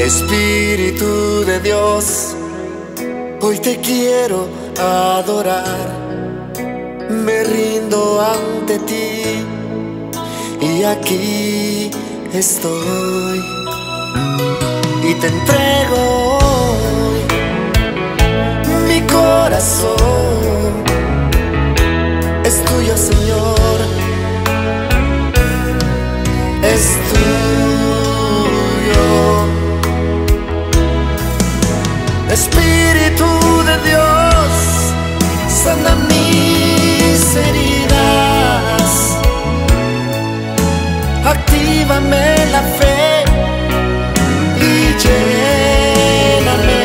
Espíritu de Dios, hoy te quiero adorar. Me rindo ante ti y aquí estoy. Y te entrego hoy mi corazón. Es tuyo, Señor, es tuyo. Espíritu de Dios, sana mis heridas, actívame la fe y lléname.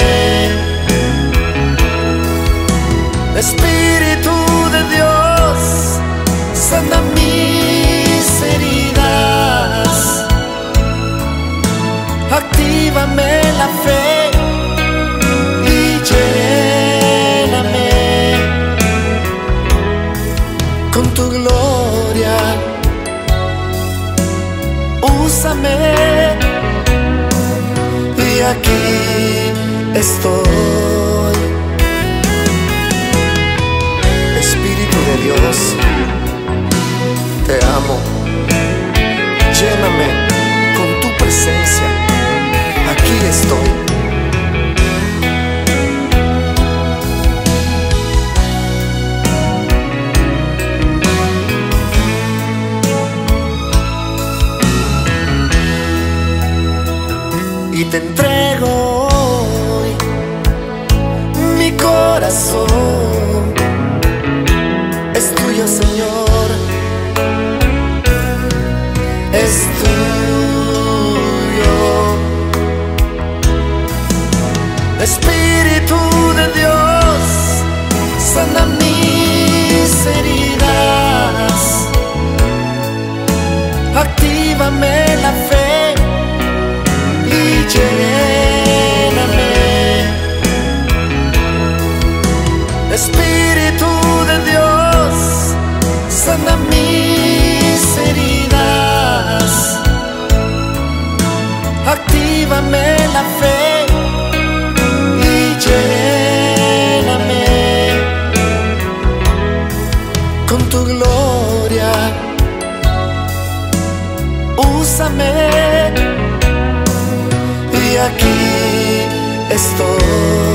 Espíritu de Dios, sana mis heridas, actívame la fe y lléname con tu gloria. Úsame y aquí estoy. Espíritu de Dios, te amo. Lléname con tu presencia. Aquí estoy. Y te entrego hoy mi corazón. Es tuyo, Señor, es tuyo. Espíritu de Dios, sana mis heridas, actívame la fe y lléname. Espíritu de Dios, sana mis heridas, actívame la fe y lléname con tu gloria. Úsame y aquí estoy.